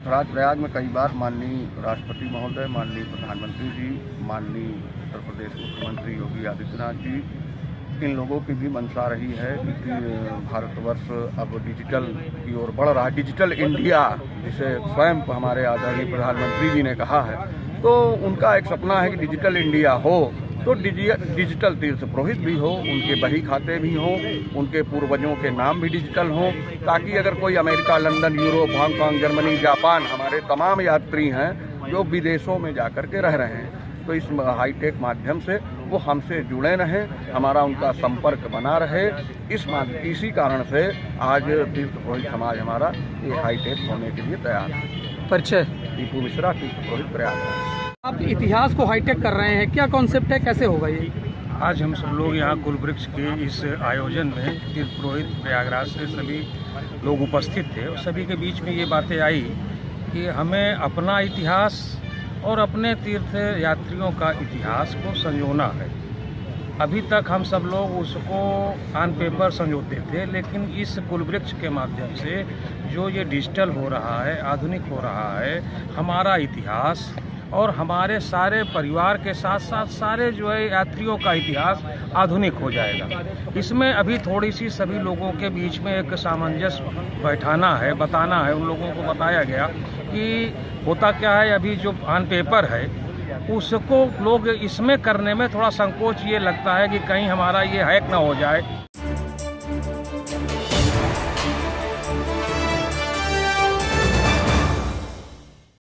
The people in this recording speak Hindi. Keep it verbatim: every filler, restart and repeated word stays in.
प्रयाग में कई बार माननीय राष्ट्रपति महोदय, माननीय प्रधानमंत्री जी, माननीय उत्तर प्रदेश मुख्यमंत्री योगी आदित्यनाथ जी, इन लोगों की भी मंशा रही है कि भारतवर्ष अब डिजिटल की ओर बढ़ रहा है। डिजिटल इंडिया जिसे स्वयं हमारे आदरणीय प्रधानमंत्री जी ने कहा है, तो उनका एक सपना है कि डिजिटल इंडिया हो तो डिजिटल तीर्थ पुरोहित भी हो, उनके बही खाते भी हों, उनके पूर्वजों के नाम भी डिजिटल हों, ताकि अगर कोई America, London, Europe, Hong Kong, Germany, Japan, हमारे तमाम यात्री हैं जो विदेशों में जाकर के रह रहे हैं, तो इस हाईटेक माध्यम से वो हमसे जुड़े रहें, हमारा उनका संपर्क बना रहे। इस इसी कारण से आज तीर्थ पुरोहित समाज हमारा ये हाईटेक होने के लिए तैयार है। परिचय दीपू मिश्रा, तीर्थ पुरोहित, प्रयाग। आप इतिहास को हाईटेक कर रहे हैं, क्या कॉन्सेप्ट है, कैसे होगा ये? आज हम सब लोग यहाँ कुलवृक्ष के इस आयोजन में तीर्थ पुरोहित प्रयागराज से सभी लोग उपस्थित थे और सभी के बीच में ये बातें आई कि हमें अपना इतिहास और अपने तीर्थ यात्रियों का इतिहास को संजोना है। अभी तक हम सब लोग उसको ऑन पेपर संजोते थे, लेकिन इस कुलवृक्ष के माध्यम से जो ये डिजिटल हो रहा है, आधुनिक हो रहा है, हमारा इतिहास और हमारे सारे परिवार के साथ साथ सारे जो है यात्रियों का इतिहास आधुनिक हो जाएगा। इसमें अभी थोड़ी सी सभी लोगों के बीच में एक सामंजस्य बैठाना है, बताना है। उन लोगों को बताया गया कि होता क्या है, अभी जो ऑन पेपर है उसको लोग इसमें करने में थोड़ा संकोच ये लगता है कि कहीं हमारा ये हैक ना हो जाए।